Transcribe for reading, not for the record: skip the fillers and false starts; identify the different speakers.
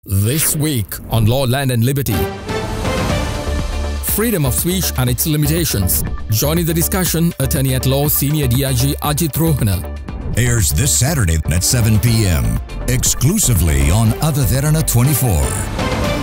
Speaker 1: This week on Law, Land and Liberty. Freedom of speech and its limitations. Joining the discussion, Attorney at Law Senior DIG Ajith Rohana.
Speaker 2: Airs this Saturday at 7 p.m. exclusively on Derana 24.